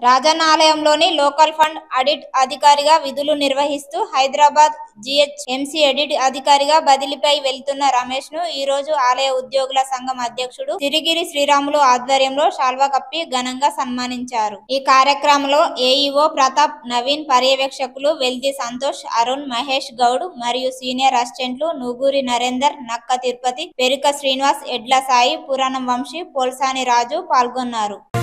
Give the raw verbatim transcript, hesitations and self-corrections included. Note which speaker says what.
Speaker 1: రాజన్న ఆలయంలోని local fund audit అధికారిగా విధులు నిర్వహిస్తూ హైదరాబాద్ జిహెచ్ఎంసీ ఆడిట్ అధికారిగా బదిలీపై వెళ్తున్న రమేష్ ను ఈ రోజు ఆలయ ఉద్యోగుల సంఘం అధ్యక్షుడు సిరిగిరి శ్రీరాములు ఆధ్వర్యంలో శాల్వా కప్పి ఘనంగా సన్మానించారు. ఈ కార్యక్రమంలో ఏఈఓ ప్రతాప్, నవీన్, పర్యవేక్షకులు వెల్ది సంతోష్, అరుణ్, మహేష్ గౌడ్ మరియు సీనియర్ అసిస్టెంట్లు నూగూరి నరేందర్, నక్క తిరుపతి, పెరుక శ్రీనివాస్, ఎడ్ల సాయి, పురాణం వంశీ, పోల్సాని రాజు పాల్గొన్నారు.